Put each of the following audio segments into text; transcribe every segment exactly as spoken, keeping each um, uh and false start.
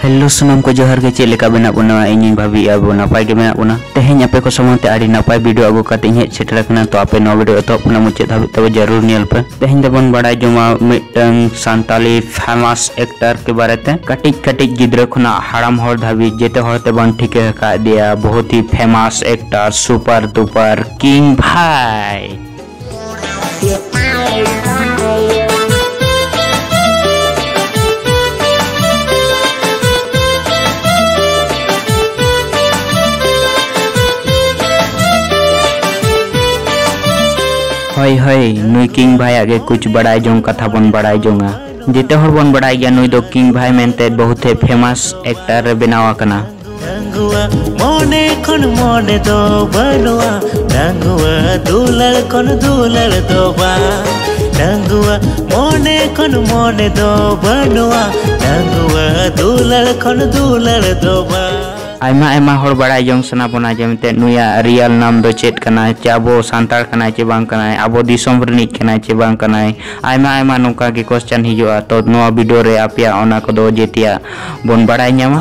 Hello सुनम को जोहर के check लेका बेना बुना इन भाभी अब नपाय के मेना बुना तेहें आपे को समते आड़ी नपाय वीडियो अगु काते हे सेटल कना तो आपे नो वीडियो तो अपना मुचे धाबि तब जरूर नेल पे तेहें दबन बड़ाय जोमा मिटंग सांताली फेमस एक्टर के बारे ते कटिक कटिक गिद्रा खुना हाड़ाम हर धाबि जेते हरते बन ठीके का दिया बहुत ही famous actor super duper king भाई हई हई नुई किंग भाई आगे कुछ बड़ाई जों कथा बन बड़ाई जोंगा जेते हर बन बड़ाई गया नुई दो किंग भाई मेनते बहुत ही फेमस एक्टर बनावा कना मोने कोन मोने दो बनवा डंगुआ दुलर कोन दुलर दो बा डंगुआ मोने कोन मोने दो बनवा डंगुआ दुलर कोन दुलर दो बा आयमा आयमा हर बड़ा जों सना बना जेमते नुया रियल नाम दो चेट कना चे आबो सांतार कना चे बांग कना आबो दिसोम रनिक कना चे बांग कना आयमा आयमा नोका के क्वेश्चन हिजुआ तो नोआ वीडियो रे आपिया ओना को दो जेतिया बन बड़ाई न्यामा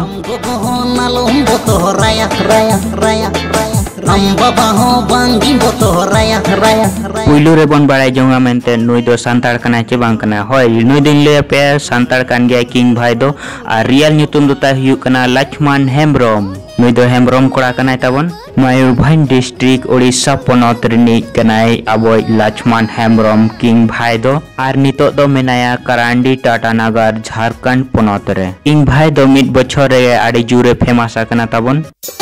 पुइलु रे बन बड़ाई जोंगा मेनते नुई दो सांतार कना चे बांग कना होय नुई दिन ले पे सांतार कान गया किंग भाई दो आ रियल न्यूतुम दोता हियु कना लक्ष्मण हेम्ब्रम नुई दो हेम्ब्रम कोड़ा कनाय ताबन मयूरभंज डिस्ट्रिक्ट ओडिशा पोनत रिनिक कनाय आबो लक्ष्मण हेम्ब्रम किंग भाई दो आर नितो दो मेनाया करांडी टाटानगर झारखंड पोनत रे किंग भाई दो मिड बछर रे आडी जुरे फेमस आकना ताबन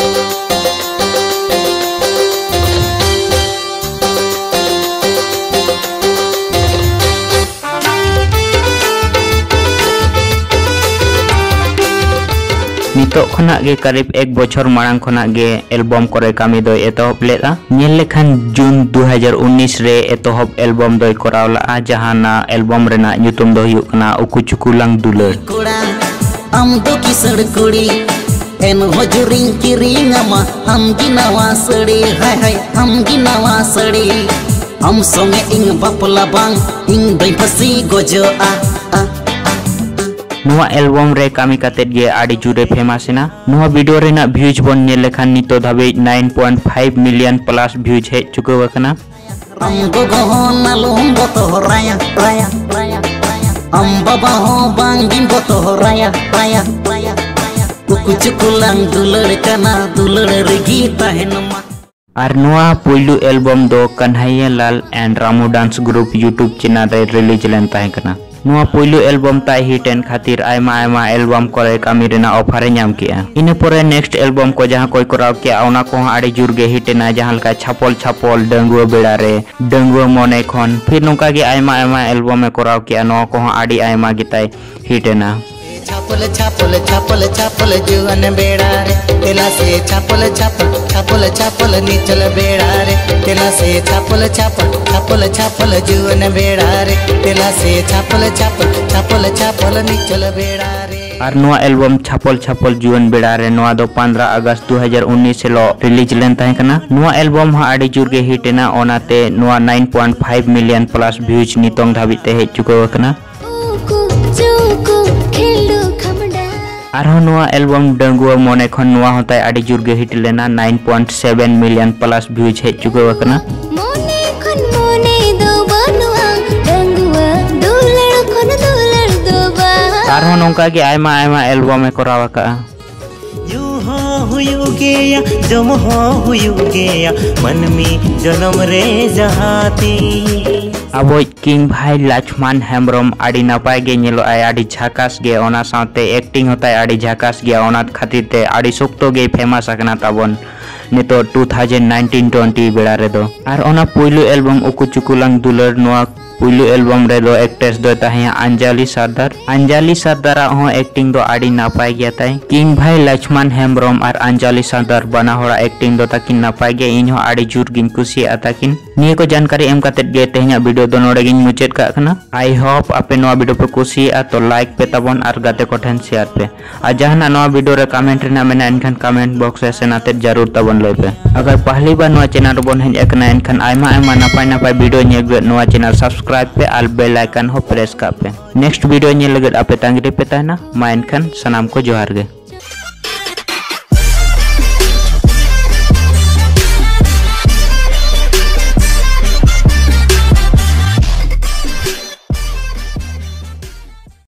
नितो खना गे करीब एक बछर मांग खना गे एल्बम करे कामी दो एतहब लेदा नेल लेखान जून दो हज़ार उन्नीस रे एतहब एल्बम दो करावला जहाना एल्बम रेना ᱧᱩᱛᱩᱢ दो हुयुक कना उकु चुकुलांग दुलर हम दो किसड़ कुड़ी एन हजरिंग किरिंगमा हम गिनावा सड़ी हाय हाय हम गिनावा सड़ी हम संगे इंग बापला बांग इंग दई फसी गोजो आ आ नुआ एल्बम रे कामी कातेत गे आडी जुरे फेमस ना नुआ वीडियो रेना व्यूज बन ने लेखान नितो धाबे नौ पॉइंट पाँच मिलियन प्लस व्यूज हे चुको वकना हम गो गो नालुम बतो राया राया राया हम बाबा हो बांगिन बतो राया राया राया कुकु चुकुलांग दुलर कना दुलर रेगी ताहेनमा आर नुआ पुइलु एल्बम दो Kanhaiya Lal and Ramu dance group YouTube channel रे रिलीज लेन ताहे कना नुआ पुइलु एल्बम ताई हिट एन खातिर आयमा आयमा एल्बम करे कामी रेना ऑफर नाम किया इने परे नेक्स्ट एल्बम को जहां कोई कराव किया ओना को आड़ी जुर गे हिट ना जहां का छापल छापल डंगुआ बेड़ा रे डंगुआ मने खन फिर नुका गे आयमा आयमा एल्बम में कराव किया नो को आड़ी आयमा गिताई हिट ना छापल छापल छापल छापल जुवन बेड़ा रे तेला से छापल छापल छापल छापल नीचल बेड़ा रे तेला से छापल छापल छापल छापल जुवन बेड़ा रे तेला से छापल छापल छापल छापल नीचल बेड़ा रे और नोआ एल्बम छापल छापल जुवन बेड़ा रे नोआ दो पंद्रह अगस्त दो हज़ार उन्नीस से लो रिलीज लेन ताहे कना नोआ एल्बम हा आडी जुर गे हिट ना ओनाते नोआ नौ पॉइंट पाँच मिलियन प्लस व्यूज नितोंग धाबि ते हे चुको कना आरो नोआ एल्बम डंगुआ मोने खन नोआ होताय आडी जुर गे हिट लेना नौ पॉइंट सात मिलियन प्लस व्यूज हे चुको वकना मोने खन मोने दो बनवा डंगुआ दुलर खन दुलर दो बा आरो नोंका गे आयमा आयमा एल्बम में करावा का यू हो हुयु गेया जम हो हुयु गेया मनमी जन्म रे जहाती अब किंग भाई लक्ष्मण हेम्ब्रम आड़ी नपाय गे नेलो आय आड़ी झाकास गे ओना साथे एक्टिंग होताय आड़ी झाकास गे ओना खातिर ते आड़ी सोक्तो गे फेमस आकना ताबन नितो दो हज़ार उन्नीस बीस बेड़ा रे दो आर ओना पुइलु एल्बम उकु चुकुलांग दुलर नोआ पुइलु एल्बम रे दो एक्ट्रेस दो ताहे अंजलि सरदार अंजलि सरदार हो एक्टिंग दो आड़ी नपाय गया ताई किंग भाई लक्ष्मण हेम्ब्रम और अंजलि सरदार बना होड़ा एक्टिंग दो ताकिन नपाय गे इन हो आड़ी जुर गिन कुसी आताकिन निये को जानकारी एम कातेत गे तेहना वीडियो दो नोडे गिन मुचेत का खना आई होप आपे नोआ वीडियो पे कुसी आ तो लाइक पे तबन और गाते को ठन शेयर पे आ जहाना नोआ वीडियो रे कमेंट रेना मेना एनखान कमेंट बॉक्स रे सेनाते जरूर तबन लय पे अगर पहली बार नोआ चैनल बन हेज एकना एनखान आयमा आयमा नपाय नपाय वीडियो नेग नोआ चैनल सब्सक्राइब सब्सक्राइब पे और बेल आइकन हो प्रेस का पे। नेक्स्ट वीडियो नेल लगत आपे तांगिरे पे ताहना मा एनखान सनाम को जोहार गे।